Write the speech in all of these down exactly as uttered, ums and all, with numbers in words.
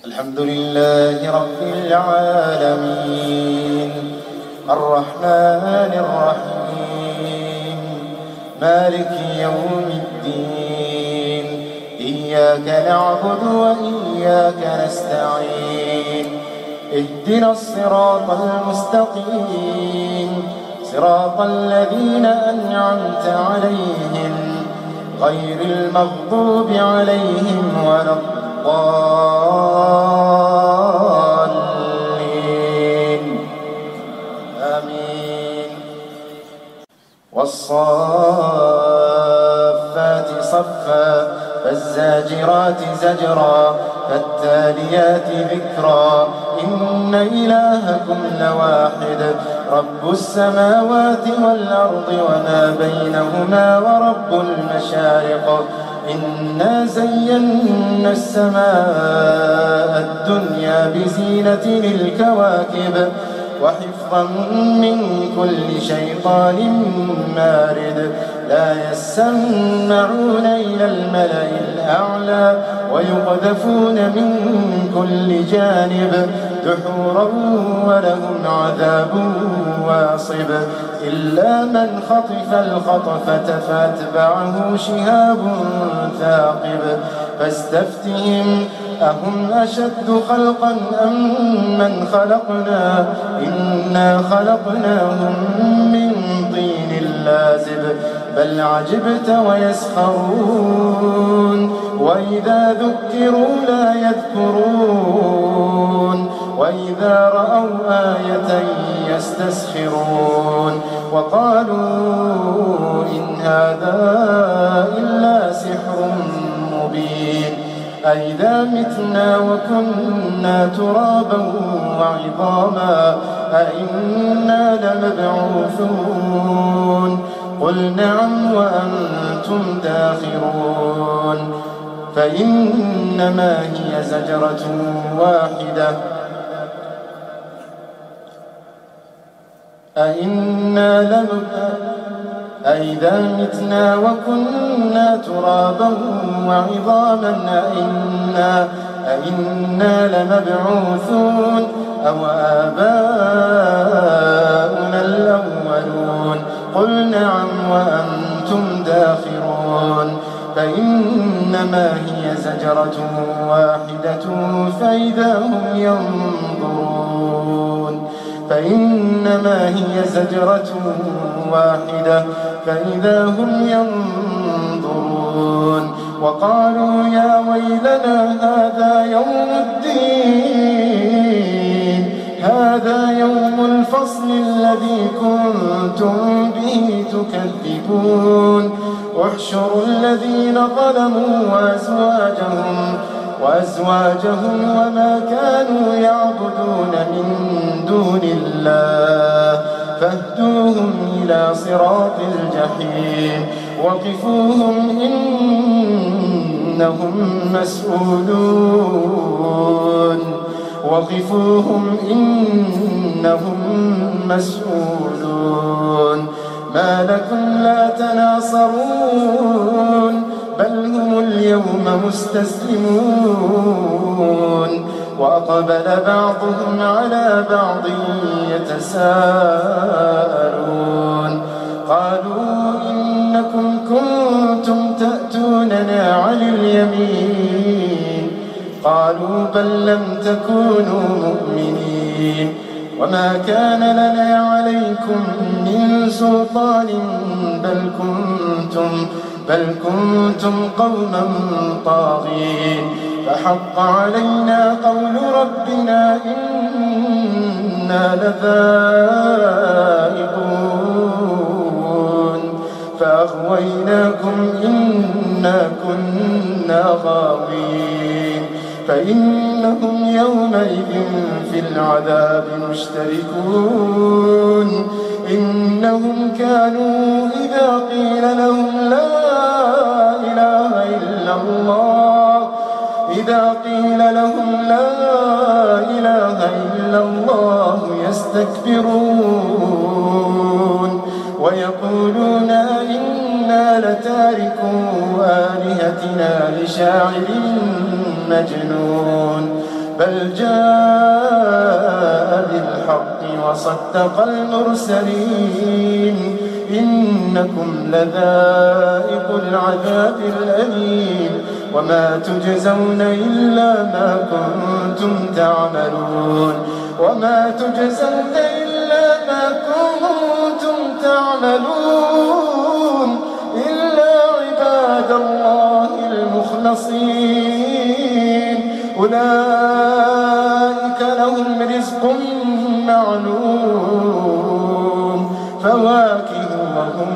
الحمد لله رب العالمين الرحمن الرحيم مالك يوم الدين إياك نعبد وإياك نستعين اهدنا الصراط المستقيم صراط الذين أنعمت عليهم غير المغضوب عليهم ولا الضالين آمين. والصافات صفا فالزاجرات زجرا فالتاليات ذكرا إن إلهكم لواحد رب السماوات والأرض وما بينهما ورب المشارق إنا زينا السماء الدنيا بزينة الكواكب وحفظا من كل شيطان مارد لا يسمعون إلى الملأ الأعلى ويقذفون من كل جانب دحورا ولهم عذاب واصب إلا من خطف الخطفة فاتبعه شهاب ثاقب فاستفتهم أهم أشد خلقا أم من خلقنا إنا خلقناهم من طين لازب بل عجبت ويسخرون وإذا ذكروا لا يذكرون وإذا رأوا آية يستسخرون وقالوا إن هذا إلا سحر مبين أئذا متنا وكنا ترابا وعظاما أئنا لمبعوثون قل نعم وأنتم داخرون فإنما هي زجرة واحدة أئنا لمبعوثون أئذا متنا وكنا ترابا وعظاما أئنا, أئنا لمبعوثون أو آباؤنا الأولون قل نعم وأنتم داخرون فإنما هي زجرة واحدة فإذا هم ينظرون فإنما هي زجرة واحدة فإذا هم ينظرون وقالوا يا ويلنا هذا يوم الدين هذا يوم الفصل الذي كنتم به تكذبون احشروا الذين ظلموا وأزواجهم وأزواجهم وما كانوا يعبدون من دون الله فاهدوهم إلى صراط الجحيم وقفوهم إنهم مسؤولون وقفوهم إنهم مسؤولون ما لكم لا تناصرون بل هم اليوم مستسلمون وأقبل بعضهم على بعض يتساءلون قالوا إنكم كنتم تأتوننا عن اليمين قالوا بل لم تكونوا مؤمنين وما كان لنا عليكم من سلطان بل كنتم بل كنتم قوما طاغين فحق علينا قول ربنا إنا لذائقون فأغويناكم إنا كنا غاوين فإنهم يومئذ في العذاب مشتركون إنهم كانوا إذا قيل لهم لا إله إلا الله إذا قيل لهم لا إله إلا الله يستكبرون ويقولون إنا لتاركو آلهتنا لشاعر مجنون بل جاء بالحق وصدق المرسلين إنكم لذائق العذاب الأليم وما تجزون إلا ما كنتم تعملون وما تجزون إلا ما كنتم تعملون إلا عباد الله المخلصين أولئك لهم رزق معلوم فواكه وهم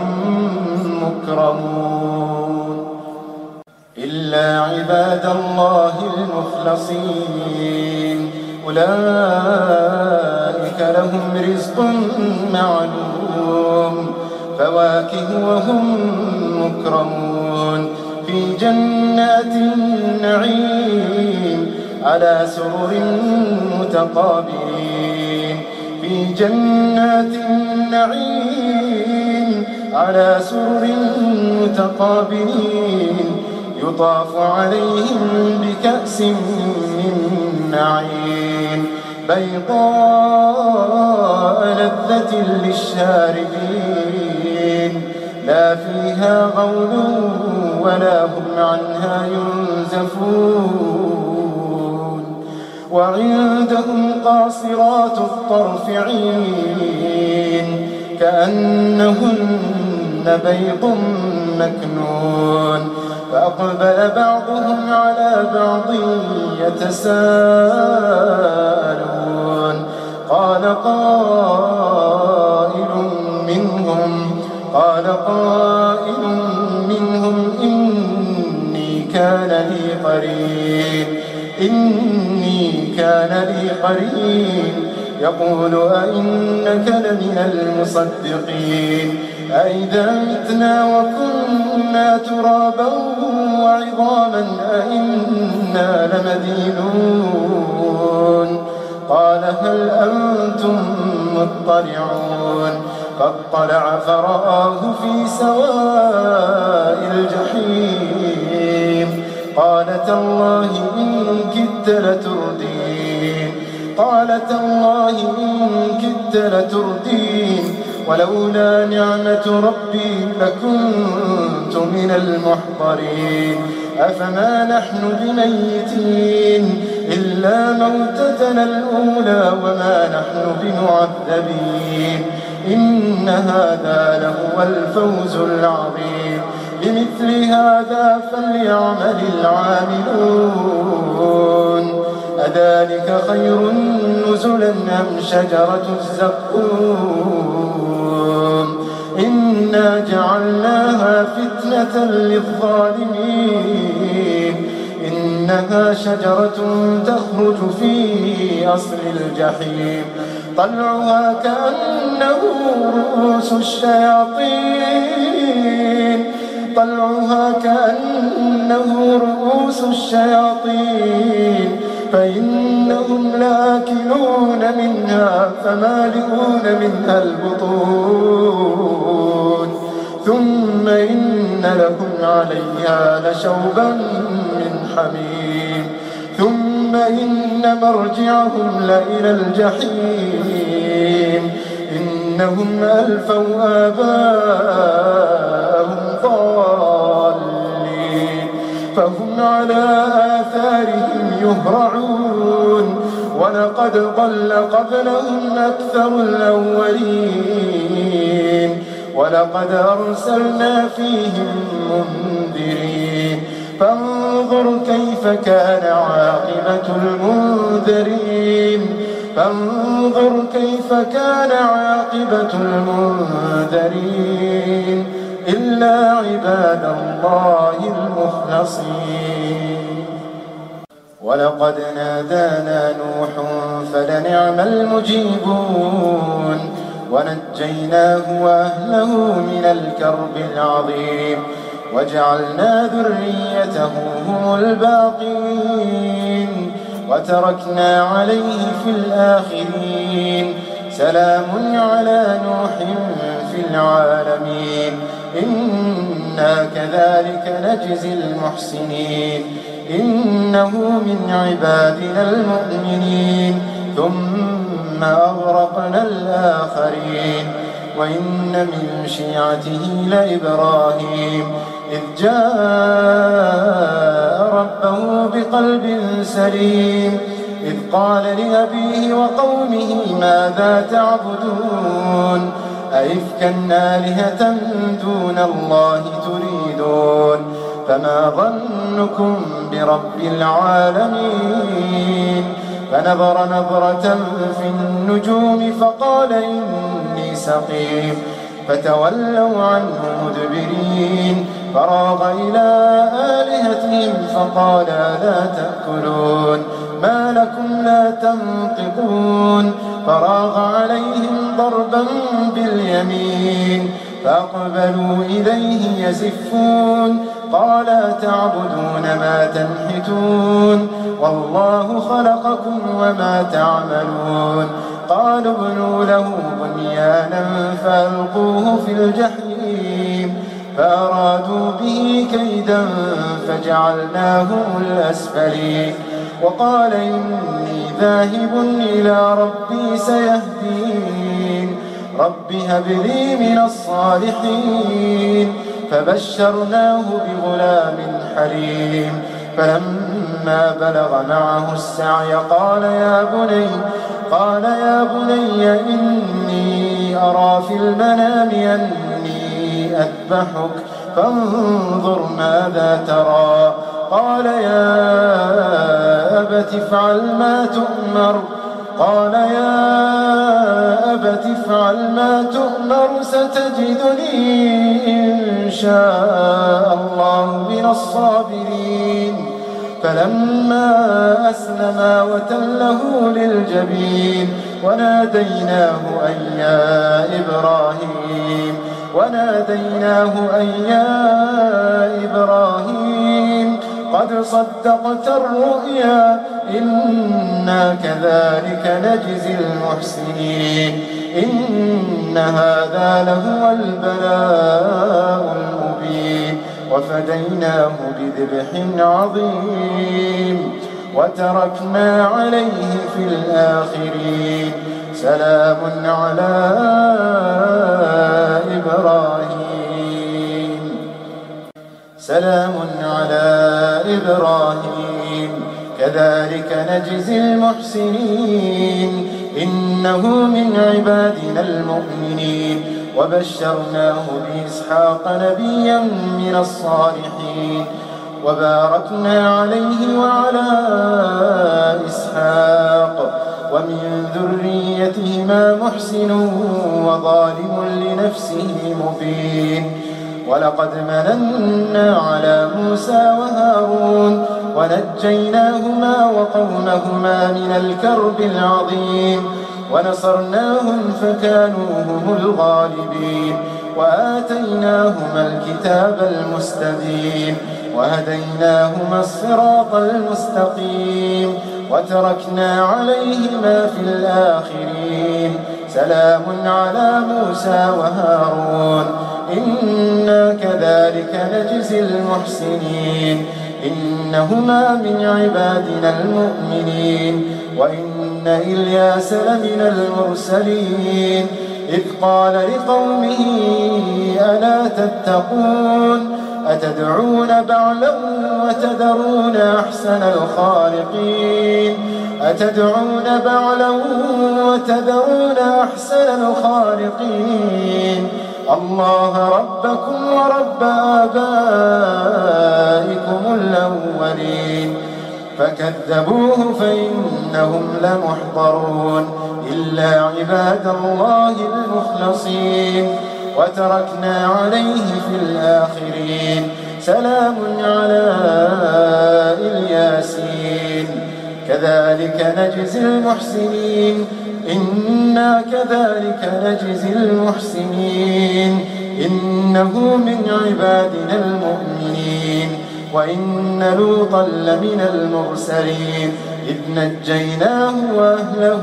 مكرمون إلا عباد الله المخلصين أولئك لهم رزق معلوم فواكه وهم مكرمون في جنات النعيم على سرر متقابلين في جنات النعيم على سرر متقابلين يطاف عليهم بكأس من معين بيضاء لذة للشاربين لا فيها غول ولا هم عنها ينزفون وعندهم قاصرات الطرف عين كأنهن بيض مكنون فأقبل بعضهم على بعض يتساءلون قال قائل منهم قال قائل منهم إني كان لي قرين إني كان لي قرين يقول أئنك لمن المصدقين أئذا متنا وكنا ترابا وعظاما أئنا لمدينون قال هل أنتم مطلعون فاطلع فرآه في سواء الجحيم قال تالله إن كدت لتردين قال تالله إن كدت لتردين ولولا نعمة ربي لكنت من المحضرين أفما نحن بميتين إلا موتتنا الأولى وما نحن بمعذبين إن هذا لهو الفوز العظيم لمثل هذا فليعمل العاملون أذلك خير نزلا أم شجرة الزقوم إنا جعلناها فتنة للظالمين إنها شجرة تخرج في أصل الجحيم طلعها كأنه رؤوس الشياطين طلعها كأنه رؤوس الشياطين فإنهم لآكلون منها فمالئون منها البطون ثم إن لهم عليها لشوبا من حميم ثم إن مرجعهم لإلى الجحيم إنهم ألفوا آباءهم ضالين فهم على آثارهم يهرعون ولقد ضل قبلهم أكثر الأولين ولقد أرسلنا فيهم منذرين فانظر كيف كان عاقبة المنذرين فانظر كيف كان عاقبة المنذرين إلا عباد الله المخلصين ولقد نادانا نوح فلنعم المجيبون ونجيناه وأهله من الكرب العظيم وجعلنا ذريته هم الباقين وتركنا عليه في الآخرين سلام على نوح في العالمين إنا كذلك نجزي المحسنين إنه من عبادنا المؤمنين ثم أغرقنا الآخرين وإن من شيعته لإبراهيم إذ جاء ربه بقلب سليم إذ قال لأبيه وقومه ماذا تعبدون أئفكا آلهة دون الله تريدون فما ظنكم برب العالمين فنظر نظرة في النجوم فقال إني سقيم فتولوا عنه مدبرين فراغ إلى آلهتهم فقال لا تأكلون ما لكم لا تنطقون فراغ عليهم ضربا باليمين فأقبلوا إليه يزفون قال تعبدون ما تنحتون والله خلقكم وما تعملون قالوا ابنوا له بنيانا فألقوه في الجحيم فأرادوا به كيدا فجعلناهم الأسفلين وقال إني ذاهب إلى ربي سيهدين رب هب لي من الصالحين فبشرناه بغلام حليم فلما بلغ معه السعي قال يا بني قال يا بني إني أرى في المنام أني أذبحك فانظر ماذا ترى قال يا أبت افعل ما تؤمر قال يا أبت افعل ما تؤمر ستجدني إن شاء الله من الصابرين فلما أسلما وتله للجبين وناديناه أن يا إبراهيم وناديناه أن يا إبراهيم قد صدقت الرؤيا إنا كذلك نجزي المحسنين إن هذا لهو البلاء المبين وفديناه بذبح عظيم وتركنا عليه في الآخرين سلام على إبراهيم سلام على إبراهيم كذلك نجزي المحسنين إنه من عبادنا المؤمنين وبشرناه بإسحاق نبيا من الصالحين وباركنا عليه وعلى إسحاق ومن ذريتهما محسن وظالم لنفسه مبين ولقد مننا على موسى وهارون ونجيناهما وقومهما من الكرب العظيم ونصرناهم فكانوا هم الغالبين وآتيناهما الكتاب المستبين وهديناهما الصراط المستقيم وتركنا عليهما في الآخرين سلام على موسى وهارون إنا كذلك نجزي المحسنين إنهما من عبادنا المؤمنين وإن إلياس لمن المرسلين إذ قال لقومه ألا تتقون أتدعون بعلا وتذرون أحسن الخالقين أتدعون بعلا وتذرون أحسن الخالقين الله ربكم ورب آبائكم الأولين فكذبوه فإنهم لمحضرون إلا عباد الله المخلصين وتركنا عليه في الآخرين سلام على الياسين كذلك نجزي المحسنين إنا كذلك نجزي المحسنين إنه من عبادنا المؤمنين وإن لوطا لمن المرسلين إذ نجيناه وأهله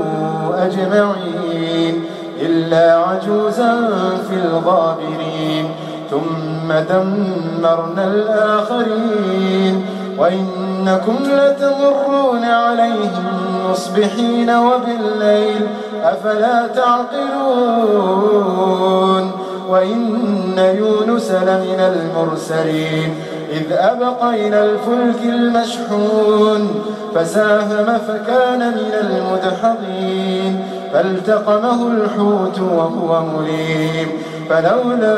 أجمعين إلا عجوزا في الغابرين ثم دمرنا الآخرين وإنكم لتمرون عليهم مصبحين وبالليل أفلا تعقلون وإن يونس لمن المرسلين إذ أبق إلى الفلك المشحون فساهم فكان من المدحضين فالتقمه الحوت وهو مليم فلولا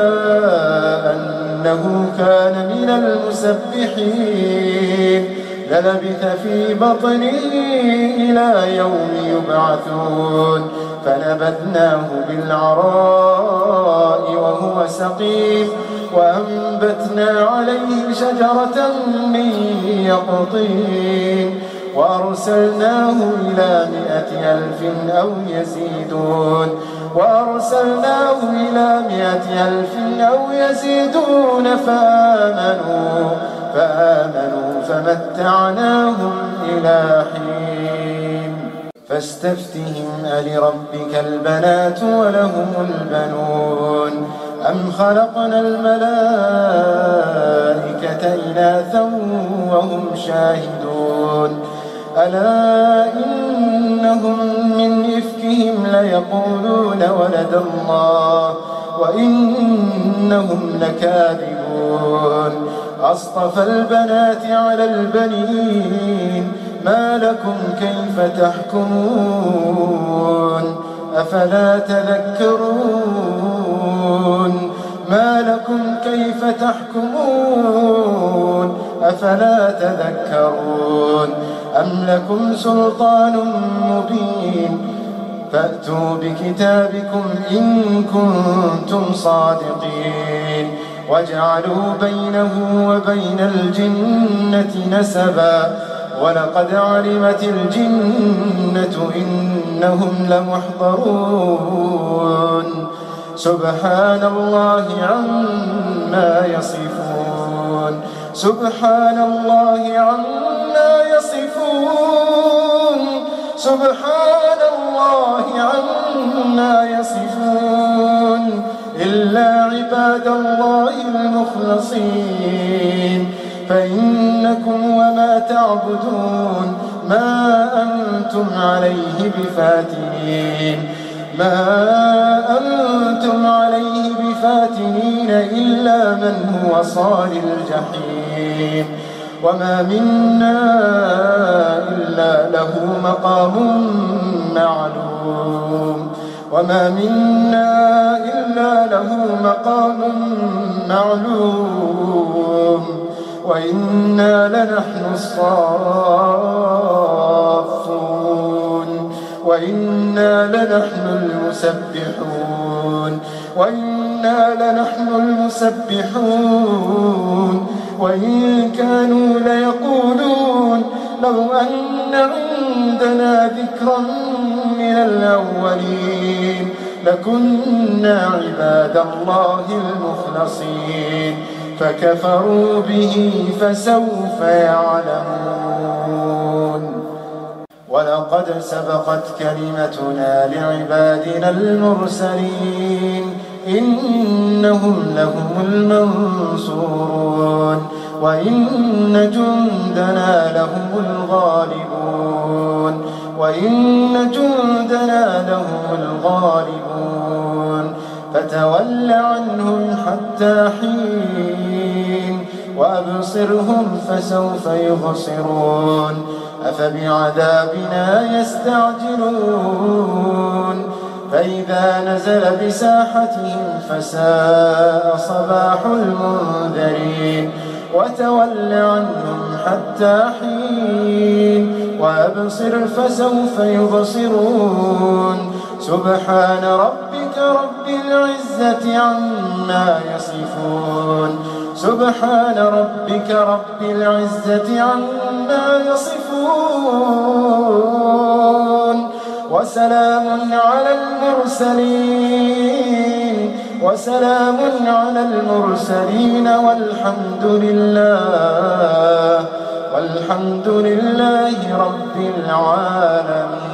أنه كان من المسبحين للبث في بطنه إلى يوم يبعثون فنبذناه بالعراء وهو سقيم وأنبتنا عليه شجرة من يقطين وأرسلناه إلى مائة ألف أو يزيدون وأرسلناه إلى مائة ألف أو يزيدون فآمنوا فآمنوا فمتعناهم إلى حين فاستفتهم ألربك البنات ولهم البنون أم خلقنا الملائكة إناثا وهم شاهدون ألا إنهم من إفكهم ليقولون ولد الله وإنهم لكاذبون أصطفى البنات على البنين ما لكم كيف تحكمون أفلا تذكرون ما لكم كيف تحكمون أفلا تذكرون أم لكم سلطان مبين فأتوا بكتابكم إن كنتم صادقين وجعلوا بينه وبين الجنة نسبا ولقد علمت الجنة إنهم لمحضرون سبحان الله عما يصفون سبحان الله عما يصفون سبحان الله عما يصفون إلا عباد الله المخلصين فإنكم وما تعبدون ما أنتم عليه بفاتنين ما أنتم عليه بفاتنين إلا من هو صال الجحيم وما منا إلا له مقام معلوم وما منا إلا له مقام معلوم وإنا لنحن الصافون وإنا لنحن المسبحون وإنا لنحن المسبحون وإن كانوا ليقولون لو أن عندنا ذكرا من الأولين لكنا عباد الله المخلصين فكفروا به فسوف يعلمون ولقد سبقت كلمتنا لعبادنا المرسلين إنهم لهم المنصورون وإن جندنا لهم الغالبون وإن جندنا لهم الغالبون فتول عنهم حتى حين وأبصرهم فسوف يبصرون أفبعذابنا يستعجلون فإذا نزل بساحتهم فساء صباح المنذرين وتول عنهم حتى حين وأبصر فسوف يبصرون سبحان ربك رب العزة عما يصفون سبحان ربك رب العزة عما يصفون وسلام على المرسلين وسلام على المرسلين والحمد لله والحمد لله رب العالمين.